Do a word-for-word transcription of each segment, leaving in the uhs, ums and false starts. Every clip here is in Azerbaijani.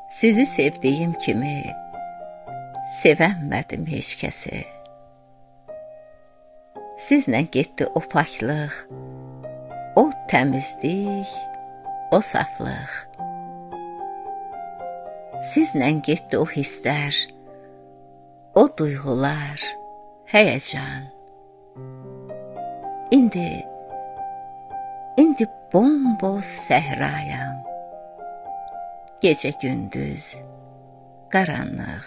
Sizi sevdiyim kimi sevənmədim heç kəsi. Sizlə getdi o paklıq, o təmizlik, o saflıq. Sizlə getdi o hisslər, o duyğular, həyəcan. İndi, indi bomboz səhrayam. Gecə gündüz, qaranlıq.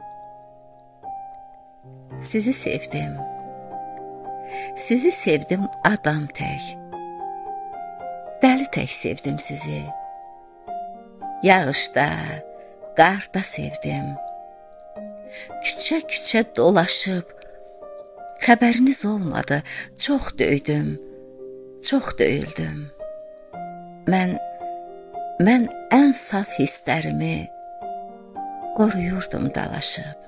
Sizi sevdim, sizi sevdim adam tək. Dəli tək sevdim sizi. Yağışda, qarda sevdim. Küçə-küçə dolaşıb, xəbəriniz olmadı, çox döydüm, çox döyüldüm. Mən, mən ən saf hisslərimi qoruyurdum dalaşıb.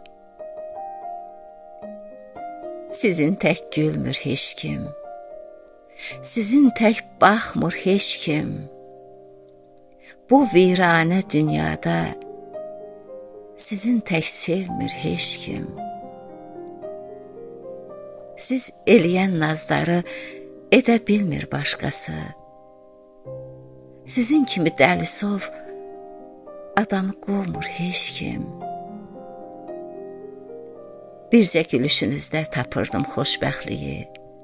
Sizin tək gülmür heç kim, sizin tək baxmır heç kim. Bu viranə dünyada sizin tək sevmir heç kim. Siz eləyən nazları edə bilmir başqası. Sizin kimi dəlisov adamı qovmur heç kim. Bircə gülüşünüzdə tapırdım xoşbəxtliyi.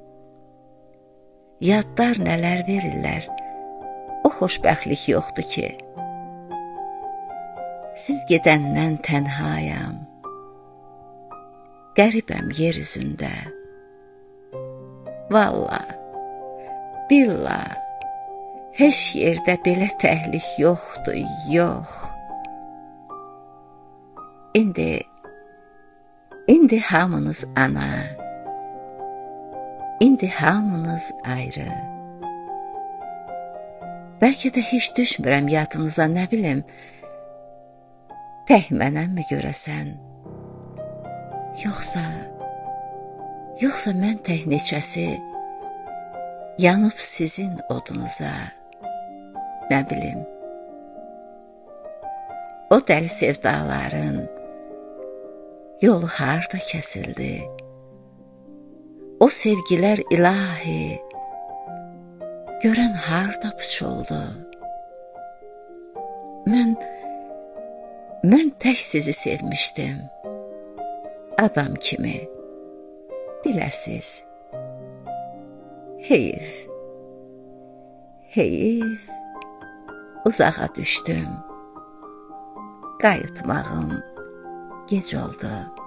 Yadlar nələr verirlər, o xoşbəxtlik yoxdur ki. Siz gedəndən tənhayam, qəribəm yer üzündə. Vallah, billah, heç yerdə belə təhlik yoxdur, yox. İndi, indi hamınız ana, indi hamınız ayrı. Bəlkə də heç düşmürəm yadınıza, nə bilim, tək mənəmmi görəsən? Yoxsa, yoxsa mən tək neçəsi yanıb sizin odunuza, nə bilim. O dəli sevdaların yolu harda kəsildi? O sevgilər ilahi görən harda puç oldu? Mən, mən tək sizi sevmişdim, adam kimi, biləsiz. Heyif, heyif, uzağa düşdüm, qayıtmağım gec oldu.